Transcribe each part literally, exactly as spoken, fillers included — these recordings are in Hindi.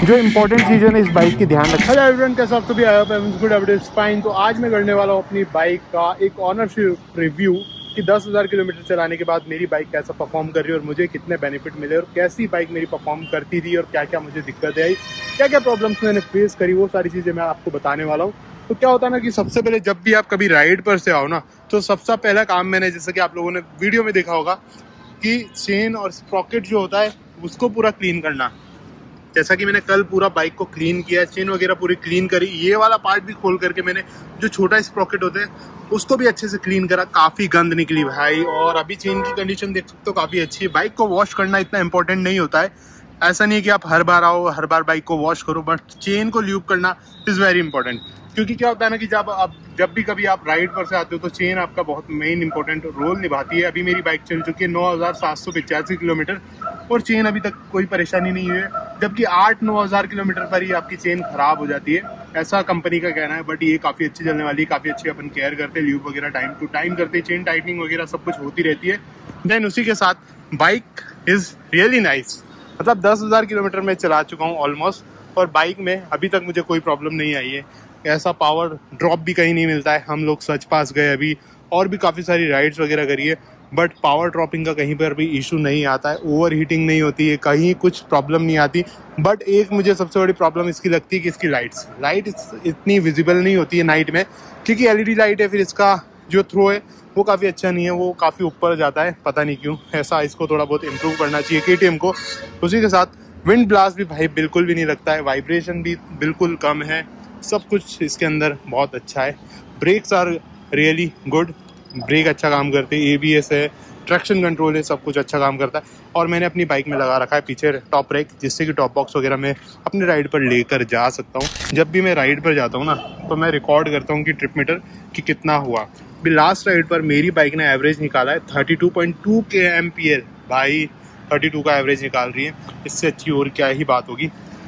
जो इंपॉर्टेंट चीज़ है ना इस बाइक की ध्यान रखें। हेलो एवरीवन, कैसे आप सभी? I hope everyone good, everyone is fine. तो आज मैं करने वाला हूँ अपनी बाइक का एक ऑनरशिप रिव्यू कि दस हज़ार किलोमीटर चलाने के बाद मेरी बाइक कैसा परफॉर्म कर रही है और मुझे कितने बेनिफिट मिले और कैसी बाइक मेरी परफॉर्म करती थी और क्या क्या मुझे दिक्कतें आई, क्या क्या प्रॉब्लम्स मैंने फेस करी, वो सारी चीज़ें मैं आपको बताने वाला हूँ। तो क्या होता है ना कि सबसे पहले जब भी आप कभी राइड पर से आओ ना, तो सबसे पहला काम मैंने, जैसे कि आप लोगों ने वीडियो में देखा होगा, कि चेन और स्प्रॉकेट जो होता है उसको पूरा क्लीन करना। जैसा कि मैंने कल पूरा बाइक को क्लीन किया, चेन वगैरह पूरी क्लीन करी, ये वाला पार्ट भी खोल करके मैंने जो छोटा स्प्रॉकेट होता है उसको भी अच्छे से क्लीन करा। काफ़ी गंद निकली भाई, और अभी चेन की कंडीशन देख सकते हो काफ़ी अच्छी है। बाइक को वॉश करना इतना इंपॉर्टेंट नहीं होता है, ऐसा नहीं है कि आप हर बार आओ हर बार बाइक को वॉश करो, बट चेन को ल्यूब करना इज़ वेरी इंपॉर्टेंट। क्योंकि क्या होता है ना कि जब आप जब भी कभी आप राइड पर से आते हो तो चेन आपका बहुत मेन इंपॉर्टेंट रोल निभाती है। अभी मेरी बाइक चल चुकी है नौ हज़ार सात सौ पचासी किलोमीटर और चेन अभी तक कोई परेशानी नहीं हुई है, जबकि आठ नौ हज़ार किलोमीटर पर ही आपकी चेन खराब हो जाती है, ऐसा कंपनी का कहना है। बट ये काफ़ी अच्छी चलने वाली है, काफ़ी अच्छी अपन केयर करते हैं, ल्यूब वगैरह टाइम टू टाइम करते हैं, चेन टाइटनिंग वगैरह सब कुछ होती रहती है। देन उसी के साथ बाइक इज़ रियली नाइस। मतलब दस हज़ार किलोमीटर में चला चुका हूँ ऑलमोस्ट, और बाइक में अभी तक मुझे कोई प्रॉब्लम नहीं आई है। ऐसा पावर ड्रॉप भी कहीं नहीं मिलता है। हम लोग सच पास गए अभी और भी काफ़ी सारी राइड्स वगैरह करी है, बट पावर ड्रॉपिंग का कहीं पर भी इशू नहीं आता है, ओवर हीटिंग नहीं होती है, कहीं कुछ प्रॉब्लम नहीं आती। बट एक मुझे सबसे बड़ी प्रॉब्लम इसकी लगती है कि इसकी लाइट्स लाइट इतनी विजिबल नहीं होती है नाइट में, क्योंकि एलईडी लाइट है। फिर इसका जो थ्रो है वो काफ़ी अच्छा नहीं है, वो काफ़ी ऊपर जाता है, पता नहीं क्यों। ऐसा इसको थोड़ा बहुत इम्प्रूव करना चाहिए केटीएम को। उसी के साथ विंड ब्लास्ट भी भाई बिल्कुल भी नहीं लगता है, वाइब्रेशन भी बिल्कुल कम है, सब कुछ इसके अंदर बहुत अच्छा है। Brakes are really good, brake अच्छा काम करते हैं, एबीएस है, ट्रैक्शन कंट्रोल है, सब कुछ अच्छा काम करता है। और मैंने अपनी बाइक में लगा रखा है पीछे टॉप ब्रेक, जिससे कि टॉप बॉक्स वगैरह मैं अपने राइड पर लेकर जा सकता हूँ। जब भी मैं राइड पर जाता हूँ ना, तो मैं रिकॉर्ड करता हूँ कि ट्रिप मीटर कि कितना हुआ। अभी लास्ट राइड पर मेरी बाइक ने एवरेज निकाला है thirty two point two K M P L. भाई थर्टी टू का एवरेज निकाल रही है, इससे अच्छी और क्या ही बात होगी।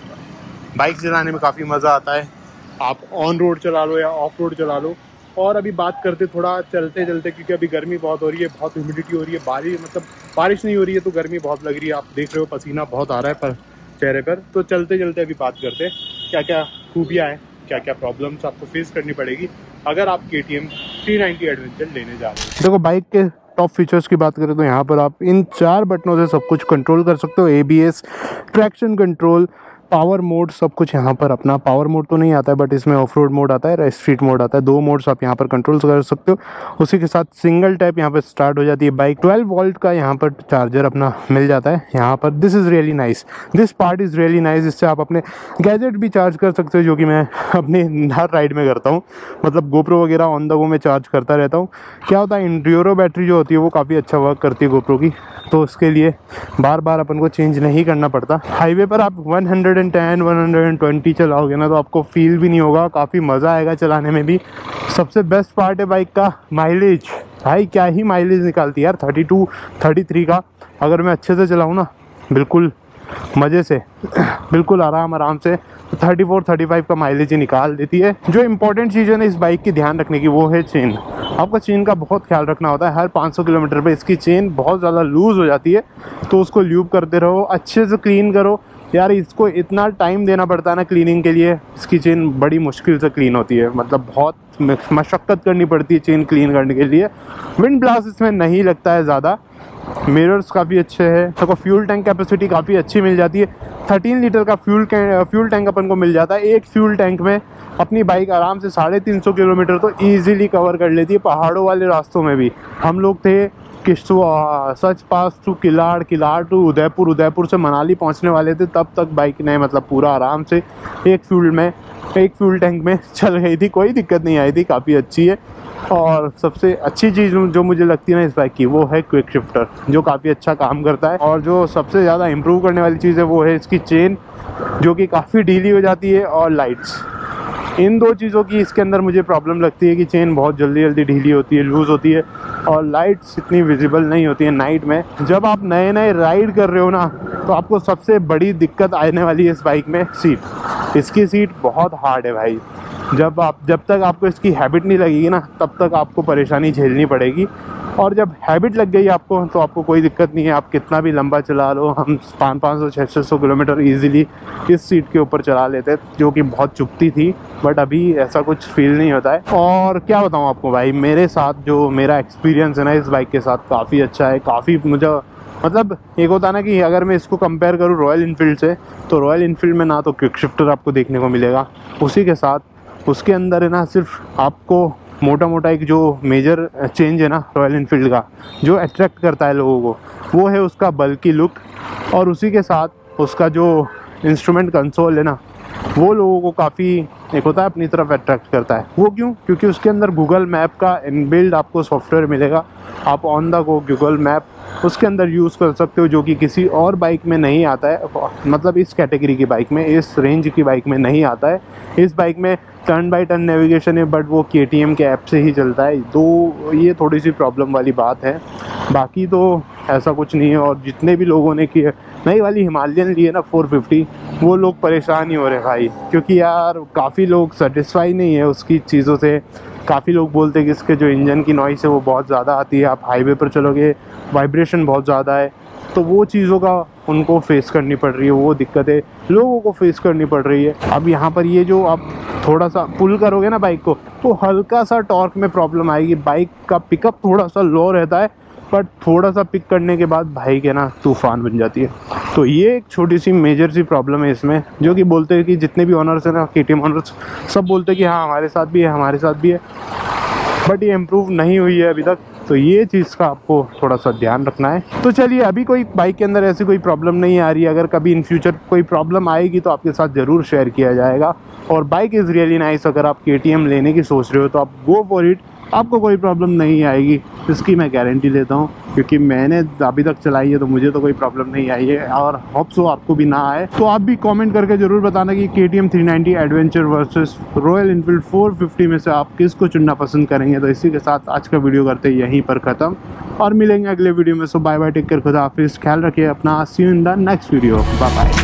बाइक चलाने में काफ़ी मज़ा आता है, आप ऑन रोड चला लो या ऑफ रोड चला लो। और अभी बात करते थोड़ा चलते चलते, क्योंकि अभी गर्मी बहुत हो रही है, बहुत ह्यूमिडिटी हो रही है, बारिश मतलब बारिश नहीं हो रही है तो गर्मी बहुत लग रही है। आप देख रहे हो पसीना बहुत आ रहा है पर चेहरे पर। तो चलते चलते अभी बात करते हैं क्या क्या खूबियाँ हैं, क्या क्या प्रॉब्लम्स आपको फेस करनी पड़ेगी अगर आप K T M three ninety adventure लेने जा रहे हैं। देखो, बाइक के टॉप फीचर्स की बात करें तो यहाँ पर आप इन चार बटनों से सब कुछ कंट्रोल कर सकते हो। ABS, traction control, power mode, सब कुछ यहाँ पर। अपना पावर मोड तो नहीं आता है, बट इसमें ऑफ रोड मोड आता है, स्ट्रीट मोड आता है, दो मोड्स आप यहाँ पर कंट्रोल कर सकते हो। उसी के साथ सिंगल टैप यहाँ पर स्टार्ट हो जाती है बाइक। ट्वेल्व वोल्ट का यहाँ पर चार्जर अपना मिल जाता है यहाँ पर। This is really nice, this part is really nice. इससे आप अपने गैजेट भी चार्ज कर सकते हो, जो कि मैं अपने हर राइड में करता हूँ। मतलब गोप्रो वगैरह ऑन द गो में चार्ज करता रहता हूँ। क्या होता है, इंड्योरो बैटरी जो होती है वो काफ़ी अच्छा वर्क करती है गोप्रो की, तो उसके लिए बार बार अपन को चेंज नहीं करना पड़ता। हाईवे पर आप one hundred ten, one hundred twenty चलाओगे ना तो आपको फील भी नहीं होगा, काफ़ी मज़ा आएगा चलाने में भी। सबसे बेस्ट पार्ट है बाइक का माइलेज। भाई क्या ही माइलेज निकालती है यार, थर्टी टू थर्टी थ्री का। अगर मैं अच्छे से चलाऊँ ना, बिल्कुल मज़े से, बिल्कुल आराम आराम से थर्टी फोर थर्टी फाइव का माइलेज ही निकाल देती है। जो इंपॉर्टेंट चीज़ है ना इस बाइक की ध्यान रखने की, वो है चेन। आपका चेन का बहुत ख्याल रखना होता है। हर पाँच सौ किलोमीटर पे इसकी चेन बहुत ज़्यादा लूज़ हो जाती है, तो उसको ल्यूब करते रहो, अच्छे से क्लीन करो। यार इसको इतना टाइम देना पड़ता है ना क्लीनिंग के लिए, इसकी चेन बड़ी मुश्किल से क्लीन होती है, मतलब बहुत मशक्क़त करनी पड़ती है चेन क्लीन करने के लिए। विंड ब्लास्ट इसमें नहीं लगता है ज़्यादा, मिरर्स काफ़ी अच्छे हैं। तो फ्यूल टैंक कैपेसिटी काफ़ी अच्छी मिल जाती है। थर्टीन लीटर का फ्यूल फ्यूल टैंक अपन को मिल जाता है। एक फ्यूल टैंक में अपनी बाइक आराम से साढ़े तीन सौ किलोमीटर तो ईजिली कवर कर लेती है। पहाड़ों वाले रास्तों में भी हम लोग थे Kishtwar, Sach Pass to Killar, Killar to Udaipur, Udaipur से मनाली पहुंचने वाले थे, तब तक बाइक ने मतलब पूरा आराम से एक फ्यूल में एक फ्यूल टैंक में चल गई थी, कोई दिक्कत नहीं आई थी, काफ़ी अच्छी है। और सबसे अच्छी चीज़ जो मुझे लगती है ना इस बाइक की, वो है क्विक शिफ्टर, जो काफ़ी अच्छा काम करता है। और जो सबसे ज़्यादा इम्प्रूव करने वाली चीज़ है वो है इसकी चेन, जो कि काफ़ी ढीली हो जाती है, और लाइट्स। इन दो चीज़ों की इसके अंदर मुझे प्रॉब्लम लगती है कि चेन बहुत जल्दी जल्दी ढीली होती है, लूज़ होती है, और लाइट्स इतनी विजिबल नहीं होती है नाइट में। जब आप नए नए राइड कर रहे हो ना, तो आपको सबसे बड़ी दिक्कत आने वाली है इस बाइक में सीट। इसकी सीट बहुत हार्ड है भाई। जब आप जब तक आपको इसकी हैबिट नहीं लगेगी ना, तब तक आपको परेशानी झेलनी पड़ेगी। और जब हैबिट लग गई आपको तो आपको कोई दिक्कत नहीं है, आप कितना भी लंबा चला लो। हम पाँच पाँच सौ छः छः सौ किलोमीटर ईजिली इस सीट के ऊपर चला लेते, जो कि बहुत चुभती थी, बट अभी ऐसा कुछ फील नहीं होता है। और क्या बताऊँ आपको भाई, मेरे साथ जो मेरा एक्सपीरियंस है ना इस बाइक के साथ काफ़ी अच्छा है। काफ़ी मुझे मतलब एक होता है ना कि अगर मैं इसको कंपेयर करूँ रॉयल इनफील्ड से, तो रॉयल इनफील्ड में ना तो क्विक शिफ्टर आपको देखने को मिलेगा, उसी के साथ उसके अंदर है ना सिर्फ आपको मोटा मोटा एक जो मेजर चेंज है ना रॉयल इनफील्ड का जो अट्रैक्ट करता है लोगों को, वो है उसका बल्की लुक। और उसी के साथ उसका जो इंस्ट्रूमेंट कंसोल है ना, वो लोगों को काफ़ी एक होता है अपनी तरफ अट्रैक्ट करता है। वो क्यों? क्योंकि उसके अंदर गूगल मैप का इनबिल्ड आपको सॉफ्टवेयर मिलेगा। आप on the go Google map उसके अंदर यूज़ कर सकते हो, जो कि किसी और बाइक में नहीं आता है। मतलब इस कैटेगरी की बाइक में, इस रेंज की बाइक में नहीं आता है। इस बाइक में टर्न बाई टर्न नेविगेशन है, बट वो के टी एम के ऐप से ही चलता है। तो ये थोड़ी सी प्रॉब्लम वाली बात है, बाकी तो ऐसा कुछ नहीं है। और जितने भी लोगों ने किए नई वाली हिमालयन ली है ना फोर फिफ्टी, वो लोग परेशान ही हो रहे भाई, क्योंकि यार काफ़ी लोग सेटिस्फाई नहीं है उसकी चीज़ों से। काफ़ी लोग बोलते हैं कि इसके जो इंजन की नॉइस है वो बहुत ज़्यादा आती है, आप हाईवे पर चलोगे वाइब्रेशन बहुत ज़्यादा है, तो वो चीज़ों का उनको फेस करनी पड़ रही है, वो दिक्कतें लोगों को फेस करनी पड़ रही है। अब यहाँ पर ये जो आप थोड़ा सा पुल करोगे ना बाइक को, तो हल्का सा टॉर्क में प्रॉब्लम आएगी। बाइक का पिकअप थोड़ा सा लो रहता है, बट थोड़ा सा पिक करने के बाद बाइक है ना तूफ़ान बन जाती है। तो ये एक छोटी सी मेजर सी प्रॉब्लम है इसमें, जो कि बोलते हैं कि जितने भी ऑनर्स हैं ना के टी एम ऑनर्स सब बोलते हैं कि हाँ हमारे साथ भी है हमारे साथ भी है, बट ये इम्प्रूव नहीं हुई है अभी तक। तो ये चीज़ का आपको थोड़ा सा ध्यान रखना है। तो चलिए, अभी कोई बाइक के अंदर ऐसी कोई प्रॉब्लम नहीं आ रही है। अगर कभी इन फ्यूचर कोई प्रॉब्लम आएगी तो आपके साथ ज़रूर शेयर किया जाएगा। और बाइक इज़ रियली नाइस। अगर आप के टी एम लेने की सोच रहे हो तो आप गो फॉर इट, आपको कोई प्रॉब्लम नहीं आएगी, इसकी मैं गारंटी लेता हूँ, क्योंकि मैंने अभी तक चलाई है तो मुझे तो कोई प्रॉब्लम नहीं आई है, और होप सो आपको भी ना आए। तो आप भी कमेंट करके ज़रूर बताना कि K T M three ninety adventure versus Royal Enfield four fifty में से आप किसको चुनना पसंद करेंगे। तो इसी के साथ आज का वीडियो करते हैं यहीं पर ख़त्म, और मिलेंगे अगले वीडियो में। So bye bye, take care, खुदा हाफिज़, ख्याल रखिए अपना, see you in the next video, bye bye.